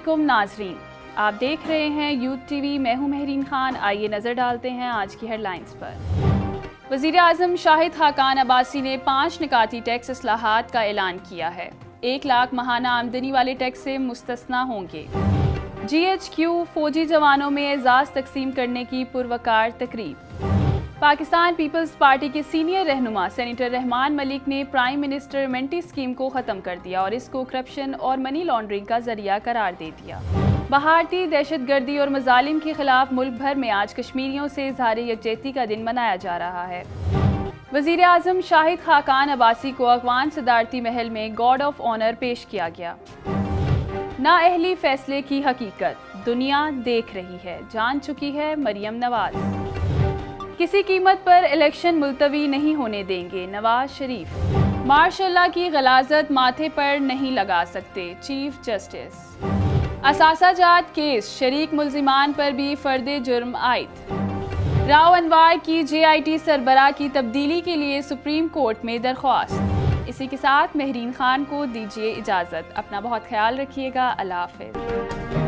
अस्सलामुअलैकुम नाजरीन, आप देख रहे हैं यूथ टीवी। मैं हूं महरीन खान। आइए नजर डालते हैं आज की हेडलाइंस पर। वज़ीर आज़म शाहिद खाकान अब्बासी ने 5 निकाती टैक्स इस्लाहात का ऐलान किया है। 1 लाख माहाना आमदनी वाले टैक्स से मुस्तस्ना होंगे। GHQ फौजी जवानों में एजाज़ तकसीम करने की पुरवकार तकरीब। पाकिस्तान पीपल्स पार्टी के सीनियर रहनुमा सेनेटर रहमान मलिक ने प्राइम मिनिस्टर मेंटी स्कीम को ख़त्म कर दिया और इसको करप्शन और मनी लॉन्ड्रिंग का जरिया करार दे दिया। भारतीय दहशतगर्दी और मजालिम के खिलाफ मुल्क भर में आज कश्मीरियों से इज़हार यकजहती का दिन मनाया जा रहा है। वज़ीर आज़म शाहिद खाकान अब्बासी को अगवान सदारती महल में गार्ड ऑफ ऑनर पेश किया गया। नाअहली फैसले की हकीकत दुनिया देख रही है, जान चुकी है मरियम नवाज। किसी कीमत पर इलेक्शन मुलतवी नहीं होने देंगे, नवाज शरीफ। मार्शल्लाह की गलाजत माथे पर नहीं लगा सकते, चीफ जस्टिस। असासाजात केस शरीक मुल्जिमान पर भी फर्दे जुर्म आयद। राव अनवार की JIT सरबरा की तब्दीली के लिए सुप्रीम कोर्ट में दरख्वास्त। इसी के साथ महरीन खान को दीजिए इजाज़त। अपना बहुत ख्याल रखिएगा। अल्लाह हाफ़िज़।